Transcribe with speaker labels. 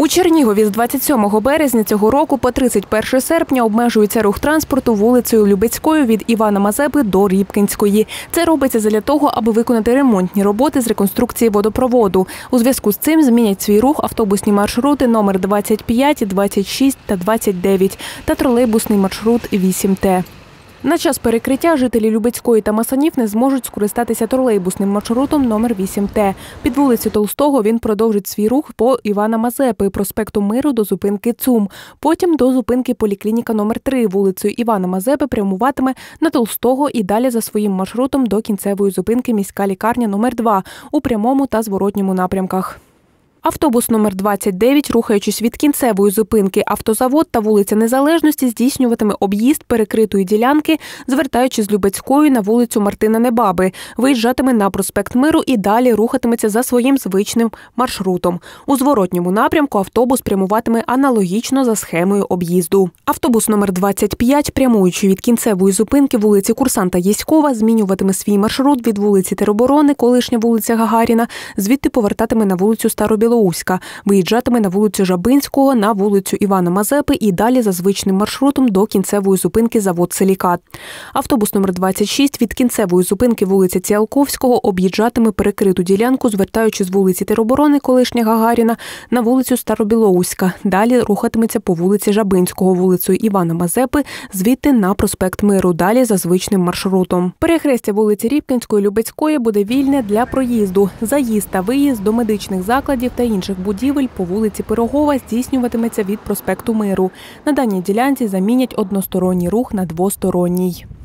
Speaker 1: Чернігові з 27 березня цього року по 31 серпня обмежується рух транспорту вулицею Любецькою від Івана Мазепи до Рібкінської. Це робиться задля того, аби виконати ремонтні роботи з реконструкції водопроводу. У зв'язку з цим змінять свій рух автобусні маршрути номер 25, 26 та 29 та тролейбусний маршрут 8Т. На час перекриття жителі Любецької та Масанів не зможуть скористатися тролейбусним маршрутом номер 8Т. Під вулицю Толстого він продовжить свій рух по Івана Мазепи, проспекту Миру до зупинки ЦУМ. Потім до зупинки поліклініка номер 3 вулицею Івана Мазепи прямуватиме на Толстого і далі за своїм маршрутом до кінцевої зупинки міська лікарня номер 2 у прямому та зворотньому напрямках. Автобус номер 29, рухаючись від кінцевої зупинки «Автозавод» та вулиця Незалежності, здійснюватиме об'їзд перекритої ділянки, звертаючись з Любецької на вулицю Мартина Небаби, виїжджатиме на проспект Миру і далі рухатиметься за своїм звичним маршрутом. У зворотньому напрямку автобус прямуватиме аналогічно за схемою об'їзду. Автобус номер 25, прямуючи від кінцевої зупинки вулиці Курсанта Єськова, змінюватиме свій маршрут від вулиці Тероборони, колишня вулиця Гагаріна, звідти повертатиме на вулицю Старобілоуська, виїжджатиме на вулицю Жабинського, на вулицю Івана Мазепи і далі за звичним маршрутом до кінцевої зупинки завод «Силікат». Автобус номер 26 від кінцевої зупинки вулиці Ціалковського об'їжджатиме перекриту ділянку, звертаючи з вулиці Тероборони, колишня Гагаріна, на вулицю Старобілоуська. Далі рухатиметься по вулиці Жабинського, вулицею Івана Мазепи, звідти на проспект Миру, далі за звичним маршрутом. Перехрестя вулиці Рібкінської, Любецької буде вільне для проїзду. Заїзд та виїзд до медичних закладів та інших будівель по вулиці Пирогова здійснюватиметься від проспекту Миру. На даній ділянці замінять односторонній рух на двосторонній.